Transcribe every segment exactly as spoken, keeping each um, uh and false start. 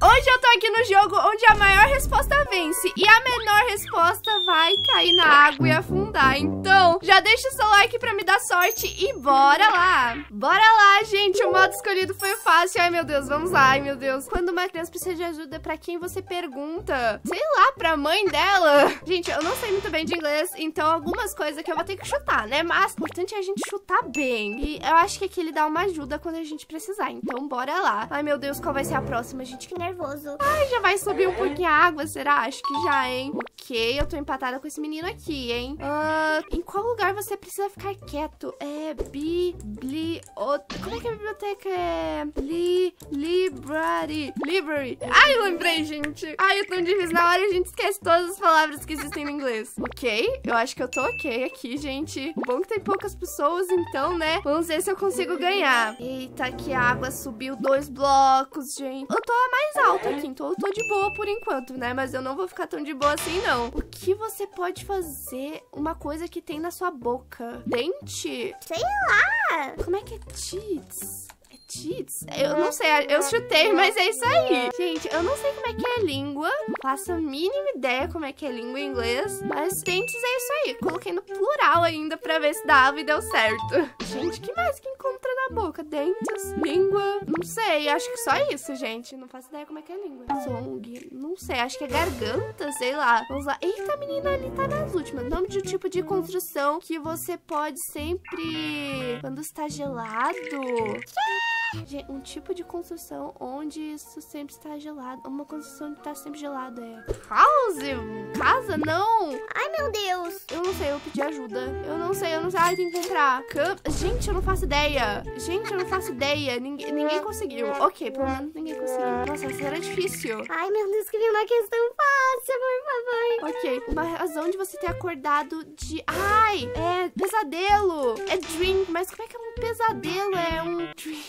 Hoje eu tô aqui no jogo onde a maior resposta vence e a menor resposta vai cair na água e afundar. Então, já deixa o seu like pra me dar sorte e bora lá. Bora lá, gente. O modo escolhido foi fácil. Ai, meu Deus, vamos lá. Ai, meu Deus. Quando uma criança precisa de ajuda, pra quem você pergunta? Sei lá, pra mãe dela. Gente, eu não sei muito bem de inglês, então algumas coisas que eu vou ter que chutar, né? Mas o importante é a gente chutar bem. E eu acho que aqui ele dá uma ajuda quando a gente precisar. Então, bora lá. Ai, meu Deus, qual vai ser a próxima, gente? Que nervoso. Ai, já vai subir um pouquinho a água, será? Acho que já, hein? Ok, eu tô empatada com esse menino aqui, hein? Uh, em qual lugar você precisa ficar quieto? É bi... Bli... O, como é que a biblioteca é? Li... Library... Library... Ai, eu lembrei, gente. Ai, é tão difícil. Na hora a gente esquece todas as palavras que existem no inglês. Ok, eu acho que eu tô ok aqui, gente. Bom que tem poucas pessoas, então, né? Vamos ver se eu consigo ganhar. Eita, que a água subiu dois blocos, gente. Eu tô a mais alta aqui, então eu tô de boa por enquanto, né? Mas eu não vou ficar tão de boa assim, não. O que você pode fazer? Uma coisa que tem na sua boca. Dente? Sei lá. Como é que é teeth? Cheats? Eu não sei, eu chutei, mas é isso aí. Gente, eu não sei como é que é língua. Faço a mínima ideia como é que é língua em inglês. Mas dentes é isso aí. Coloquei no plural ainda pra ver se dava e deu certo. Gente, que mais que encontra na boca? Dentes, língua, não sei. Acho que só isso, gente. Não faço ideia como é que é língua. Song, não sei. Acho que é garganta, sei lá. Vamos lá. Eita, a menina ali tá nas últimas. Nome de um tipo de construção que você pode sempre... Quando está gelado... Um tipo de construção onde isso sempre está gelado. Uma construção que está sempre gelada é... House? Casa? Não! Ai, meu Deus! Eu não sei, eu pedi ajuda. Eu não sei, eu não sei. Ai, tem que entrar. Cam... Gente, eu não faço ideia. Gente, eu não faço ideia. Ninguém, ninguém conseguiu. Ok, pelo menos ninguém conseguiu. Nossa, essa era difícil. Ai, meu Deus, queria uma questão fácil, por favor. Ok, uma razão de você ter acordado de... Ai, é pesadelo. É dream. Mas como é que é um pesadelo? É um dream...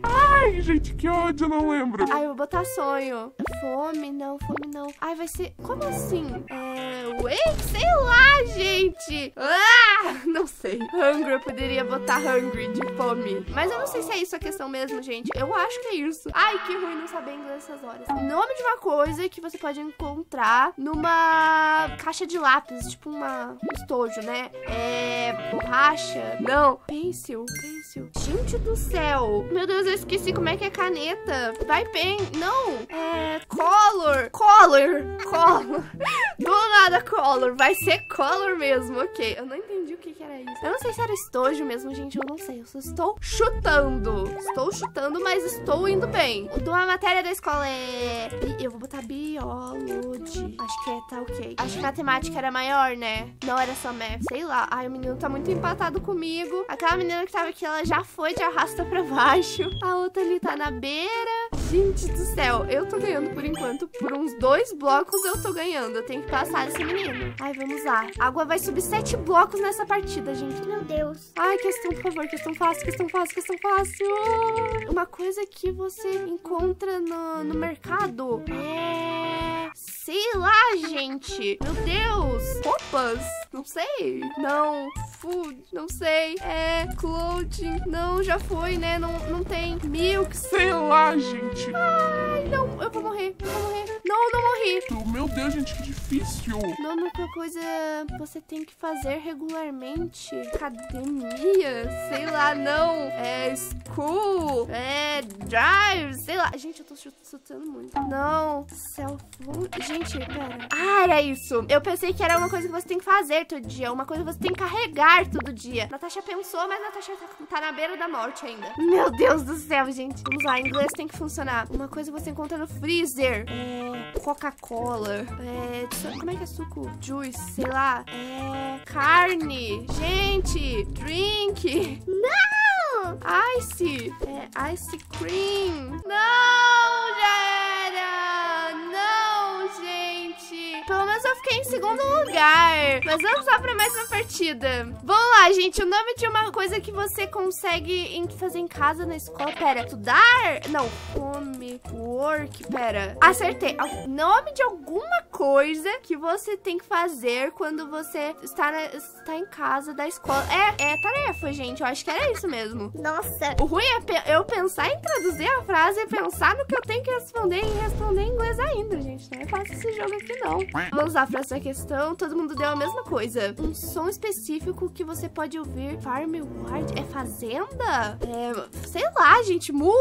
Ai, gente, que ódio, eu não lembro. Ai, eu vou botar sonho. Fome, não, fome não. Ai, vai ser... Como assim? É... Wait, sei lá, gente. Ah, não sei. Hungry, eu poderia botar hungry de fome. Mas eu não sei se é isso a questão mesmo, gente. Eu acho que é isso. Ai, que ruim não saber inglês nessas horas. Nome de uma coisa que você pode encontrar numa caixa de lápis. Tipo uma... um estojo, né? É... Borracha? Não. Pencil, pencil. Gente do céu. Meu Deus, eu esqueci como é que é caneta. Vai pen... Não. É... Color. Color. Color. Do nada color. Vai ser color mesmo. Ok. Eu não entendi o que que era isso. Eu não sei se era estojo mesmo, gente. Eu não sei. Eu só estou chutando. Estou chutando, mas estou indo bem. O de uma matéria da escola é... Eu vou botar biology. Acho que é, tá ok. Acho que matemática era maior, né? Não era só math. Sei lá. Ai, o menino tá muito empatado comigo. Aquela menina que tava aqui, ela já foi de arrasta pra baixo. A outra ali tá na beira. Gente do céu, eu tô ganhando por enquanto. Por uns dois blocos eu tô ganhando. Eu tenho que passar esse menino. Ai, vamos lá. A água vai subir sete blocos nessa partida, gente. Meu Deus. Ai, questão, por favor. Questão fácil, questão fácil, questão fácil. Uma coisa que você encontra no, no mercado é... Sei lá, gente. Meu Deus. Roupas? Não sei. Não. Food? Não sei. É... Clothing? Não, já foi, né? Não, não tem. Milk? Sei lá, gente. Ai, não. Eu vou morrer. Eu vou morrer. Não, eu não morri. Meu Deus, gente, que difícil. Nome de uma coisa você tem que fazer regularmente. Academia? Sei lá, não. É school? É drive? Sei lá. Gente, eu tô chutando muito. Não. Cell phone? Gente, pera. Ah, era isso. Eu pensei que era uma coisa que você tem que fazer todo dia. Uma coisa que você tem que carregar todo dia. Natasha pensou, mas Natasha tá, tá na beira da morte ainda. Meu Deus do céu, gente. Vamos lá, inglês tem que funcionar. Uma coisa que você encontra no freezer. É... Coca-Cola. É... Como é que é suco? Juice, sei lá. É... Carne. Gente. Drink. Não! Ice. É... Ice cream. Não, já era. Não, gente. Pelo menos eu fiquei em segundo lugar. Mas vamos lá pra mais uma partida. Vamos lá, gente. O nome de uma coisa que você consegue em- fazer em casa, na escola. Pera, estudar? Não, home, work. Pera, acertei. O nome de alguma coisa que você tem que fazer quando você está, na, está em casa da escola. É, é tarefa, gente. Eu acho que era isso mesmo. Nossa. O ruim é pe- eu pensar em traduzir a frase e pensar no que eu tenho que responder e responder em inglês ainda, gente. Não é fácil esse jogo aqui, não. Vamos lá, próxima questão. Todo mundo deu a mesma coisa. Um som específico que você pode ouvir. Farm Ward. É fazenda? É, sei lá, gente. Mu.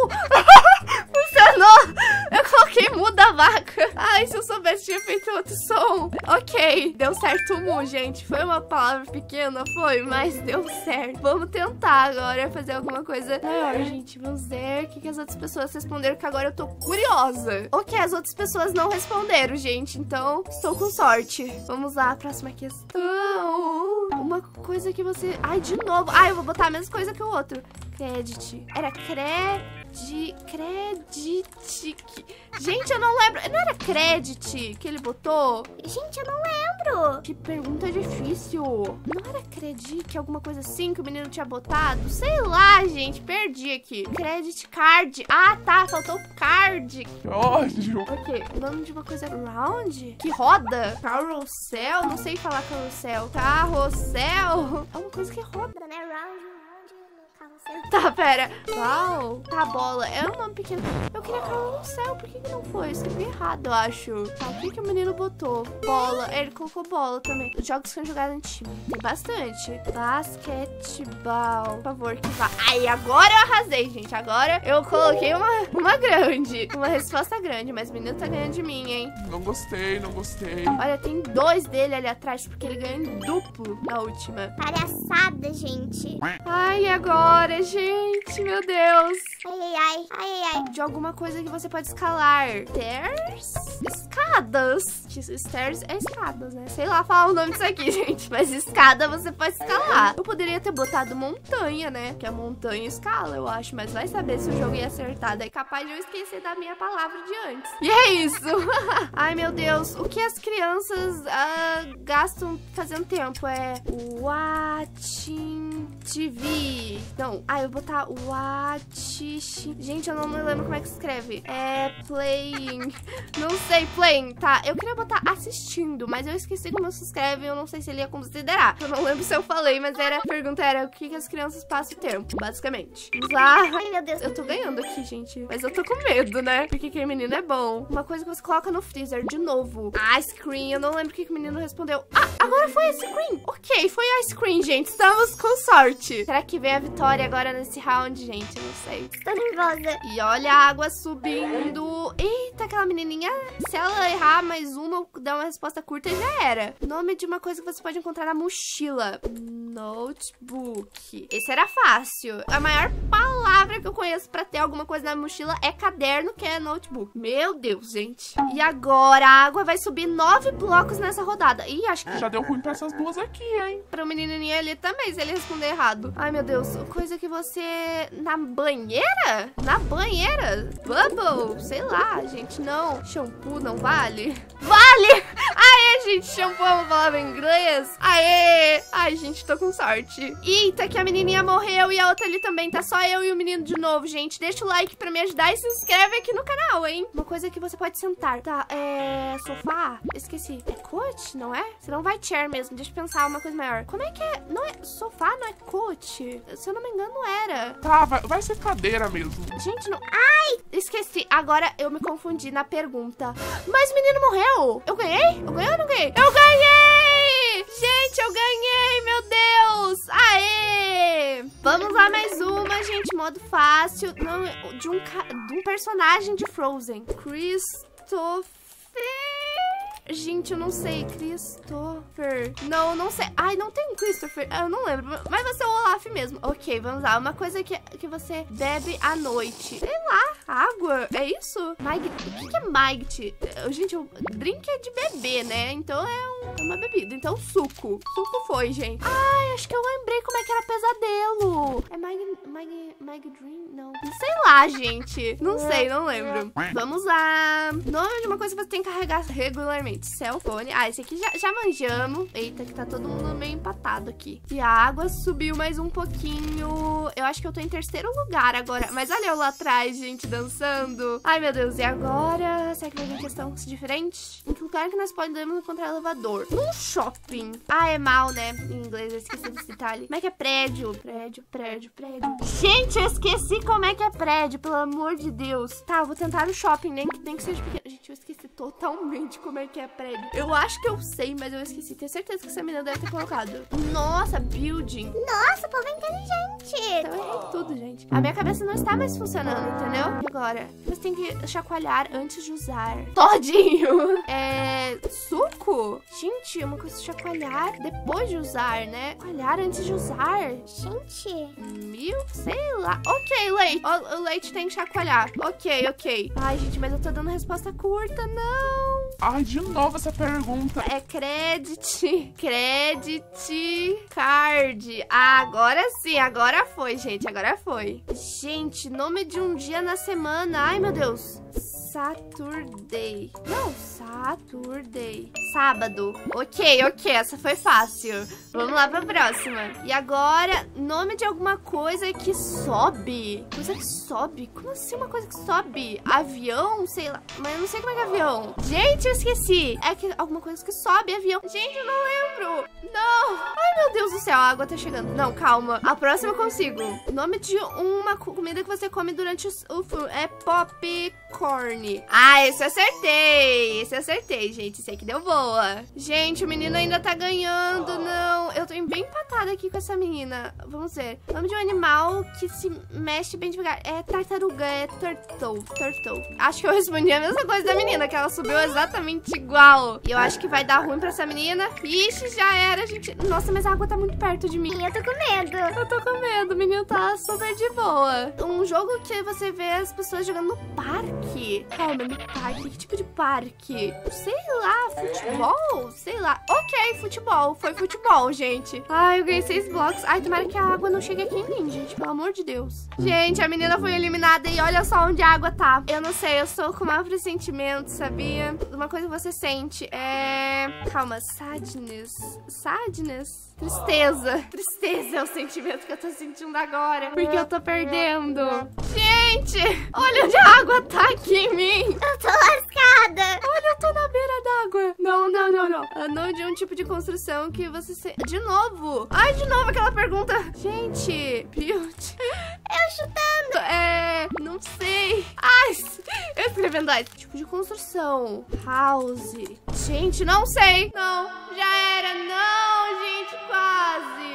Funcionou. Eu coloquei mu da vaca. Ai, se eu soubesse, tinha feito outro som. Ok, deu certo o mu, gente. Foi uma palavra pequena, foi, mas deu certo. Vamos tentar agora fazer alguma coisa maior, gente. Vamos ver o que, que as outras pessoas responderam, que agora eu tô curiosa. Ok, as outras pessoas não responderam, gente. Então, estou com sorte. Vamos lá, próxima questão. Uma coisa que você... Ai, de novo. Ai, eu vou botar a mesma coisa que o outro. Credit. Era credi... Credit... Gente, eu não lembro. Não era credit que ele botou? Gente, eu não lembro. Que pergunta difícil. Não era credit, alguma coisa assim que o menino tinha botado? Sei lá, gente. Perdi aqui. Credit card. Ah, tá. Faltou card. Que ódio. Ok. O nome de uma coisa... Round? Que roda? Carrossel? Não sei falar carrossel. Carrossel? É uma coisa que roda. Né? Round, round no carrossel. Tá, pera. Uau. Tá, bola. É um nome pequeno. Eu queria carrossel. Por que que não foi? Eu escrevi errado, eu acho. Tá, o que que o menino botou? Bola. Ele colocou bola também. Jogos que são jogados em time. Tem bastante. Basquetebol. Por favor, que vá. Aí, agora eu arrasei, gente. Agora eu coloquei uma, uma grande. Uma resposta grande. Mas o menino tá ganhando de mim, hein? Não gostei, não gostei. Olha, tem dois dele ali atrás, porque ele ganhou em duplo na última. Palhaçada, gente. Ai, agora, gente, meu Deus. Ai, ai, ai, ai, ai. De alguma coisa que você pode escalar. Stairs? Escadas. Stairs é escadas, né? Sei lá falar o nome disso aqui, gente. Mas escada você pode escalar. Eu poderia ter botado montanha, né? Que a montanha escala, eu acho. Mas vai saber se o jogo ia acertar. Daí capaz de eu esquecer da minha palavra de antes. E é isso. Ai, meu Deus. O que as crianças ah, gastam fazendo tempo é watching T V. Não. Ah, eu vou botar watch... Gente, eu não me lembro como é que escreve. É playing. Não sei, playing. Tá, eu queria botar assistindo, mas eu esqueci como se escreve. Eu não sei se ele ia considerar. Eu não lembro se eu falei, mas era, a pergunta era o que, que as crianças passam o tempo, basicamente. Vamos lá. Ai, meu Deus. Eu tô ganhando aqui, gente. Mas eu tô com medo, né? Porque aquele menino é bom. Uma coisa que você coloca no freezer, de novo. Ice cream. Eu não lembro o que, que o menino respondeu. Ah, agora foi ice cream. Ok, foi ice cream, gente. Estamos com sorte. Será que vem a vitória agora nesse round, gente? Eu não sei. Tô nervosa. E olha a água subindo. Eita, aquela menininha. Se ela errar mais uma, dar uma resposta curta, já era. Nome de uma coisa que você pode encontrar na mochila. Notebook. Esse era fácil. A maior palavra que eu conheço pra ter alguma coisa na mochila é caderno, que é notebook. Meu Deus, gente. E agora a água vai subir nove blocos nessa rodada. Ih, acho que... Já deu ruim pra essas duas aqui, hein? Para o menininho ali também, se ele responder errado. Ai, meu Deus. Coisa que você... Na banheira? Na banheira? Bubble? Sei lá, gente. Não. Shampoo não vale? Vale! Aê, gente. Shampoo é uma palavra em inglês. Aê! Ai, gente, tô com sorte. Eita, que a menininha morreu e a outra ali também. Tá só eu e o menino de novo, gente. Deixa o like pra me ajudar e se inscreve aqui no canal, hein? Uma coisa que você pode sentar. Tá, é... Sofá? Esqueci. É coach, não é? Se não vai chair mesmo. Deixa eu pensar uma coisa maior. Como é que é? Não é... Sofá não é coach? Se eu não me engano, era. Tá, vai, vai ser cadeira mesmo. Gente, não... Ai! Esqueci. Agora eu me confundi na pergunta. Mas o menino morreu. Eu ganhei? Eu ganhei ou não ganhei? Eu ganhei! Gente, eu ganhei! Meu Deus! Aê! Vamos lá, mais uma, gente. Modo fácil. Não, de um, ca... de um personagem de Frozen. Christopher... Gente, eu não sei. Christopher. Não, não sei. Ai, não tem um Christopher. Eu não lembro. Mas vai ser o Olaf mesmo. Ok, vamos lá. Uma coisa que, que você bebe à noite. Sei lá. Água. É isso? Mag... O que, que é Magt? Gente, o drink é de bebê, né? Então é, um, é uma bebida. Então, suco. Suco foi, gente. Ai, acho que eu lembrei como é que era pesadelo. É Mag... Mag... Mag Dream? Não. Não sei lá, gente. Não sei, não lembro. Vamos lá. Nome de uma coisa que você tem que carregar regularmente. gente. Cell phone. Ah, esse aqui já, já manjamos. Eita, que tá todo mundo meio empatado aqui. E a água subiu mais um pouquinho. Eu acho que eu tô em terceiro lugar agora. Mas olha eu lá atrás, gente, dançando. Ai, meu Deus. E agora? Será que vai vir questão diferente? Em que lugar que nós podemos encontrar elevador? Num shopping. Ah, é mal, né? Em inglês, eu esqueci desse detalhe. Como é que é prédio? Prédio, prédio, prédio. Gente, eu esqueci como é que é prédio, pelo amor de Deus. Tá, eu vou tentar no shopping, nem que, nem que seja pequeno. Gente, eu esqueci totalmente como é que é prédio. Eu acho que eu sei, mas eu esqueci. Tenho certeza que essa menina deve ter colocado. Nossa, building. Nossa, o povo é inteligente. Então eu errei tudo, gente. A minha cabeça não está mais funcionando, entendeu? E agora? Você tem que chacoalhar antes de usar. Todinho. É... Suco? Gente, é uma coisa de chacoalhar depois de usar, né? Chacoalhar antes de usar. Gente. Mil? Sei lá. Ok, leite. O, o leite tem que chacoalhar. Ok, ok. Ai, gente, mas eu tô dando resposta curta, não. Ai, de novo essa pergunta. É credit. Credit card. Ah, agora sim. Agora foi, gente. Agora foi. Gente, nome de um dia na semana. Ai, meu Deus. Saturday. Não, Saturday. Sábado. Ok, ok. Essa foi fácil. Vamos lá pra próxima. E agora, nome de alguma coisa que sobe. Coisa que sobe? Como assim uma coisa que sobe? Avião? Sei lá. Mas eu não sei como é que é avião. Gente, eu esqueci. É que alguma coisa que sobe, avião. Gente, eu não lembro. Não. Ai, meu Deus do céu. A água tá chegando. Não, calma. A próxima eu consigo. Nome de uma comida que você come durante o... o é popcorn. Ah, esse eu acertei. Esse eu acertei, gente. Esse aqui deu boa. Gente, o menino ainda tá ganhando. Não, eu tô bem empatada aqui com essa menina. Vamos ver. Nome de um animal que se mexe bem devagar. É tartaruga, é turtle. Turtle. Acho que eu respondi a mesma coisa da menina, que ela subiu exatamente igual. E eu acho que vai dar ruim pra essa menina. Ixi, já era, gente. Nossa, mas a água tá muito perto de mim. Eu tô com medo. Eu tô com medo. O menino tá super de boa. Um jogo que você vê as pessoas jogando no parque. Calma, no parque? Que tipo de parque? Sei lá, futebol? Sei lá. Ok, futebol. Foi futebol, gente. Ai, eu ganhei seis blocos. Ai, tomara que a água não chegue aqui em mim, gente. Pelo amor de Deus. Gente, a menina foi eliminada e olha só onde a água tá. Eu não sei, eu sou com mau pressentimento, sabia? Uma coisa que você sente é... Calma, sadness. Sadness? Tristeza. Tristeza é o sentimento que eu tô sentindo agora. Porque eu tô perdendo. Gente, olha onde a água tá aqui em mim. Eu tô lascada. Olha, eu tô na beira d'água. Não, não, não, não. É nome de um tipo de construção que você... Se... De novo. Ai, de novo aquela pergunta. Gente, build. Eu chutando. É... Não sei. Ai, eu escrevendo aí. Tipo de construção. House. Gente, não sei. Não, já era. Não, gente, quase.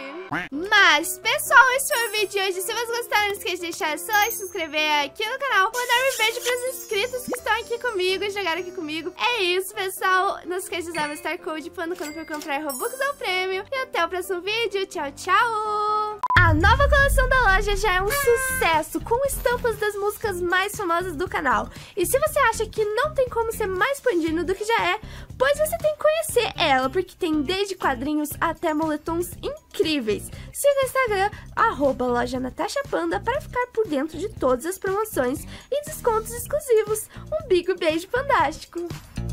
Mas, pessoal, esse foi o vídeo de hoje. Se vocês gostaram, não esqueça de deixar o seu like, se inscrever aqui no canal, mandar um beijo para os inscritos que estão aqui comigo e jogaram aqui comigo. É isso, pessoal. Não esqueça de usar o Star Code quando for comprar Robux ou Prêmio. E até o próximo vídeo. Tchau, tchau! A nova coleção da loja já é um sucesso, com estampas das músicas mais famosas do canal. E se você acha que não tem como ser mais pandino do que já é, pois você tem que conhecer ela, porque tem desde quadrinhos até moletons incríveis. Siga o Instagram, arroba loja Natasha Panda, para ficar por dentro de todas as promoções e descontos exclusivos. Um bico beijo fantástico!